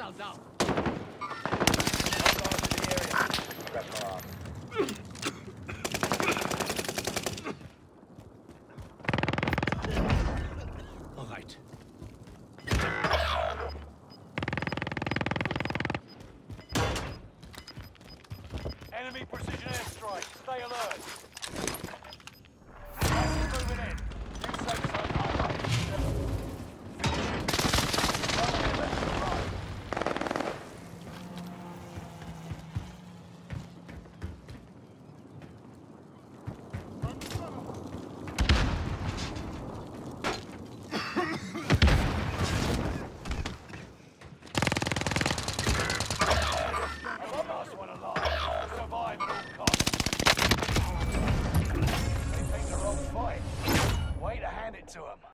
Hostiles out. Hostiles in the area. Grab my arm. All right. Enemy precision airstrike. Stay alert. Gas is moving in. New safe zone highlighted. Runway left to right. Last one alive. Survive at all costs. They picked the wrong fight. Way to hand it to them.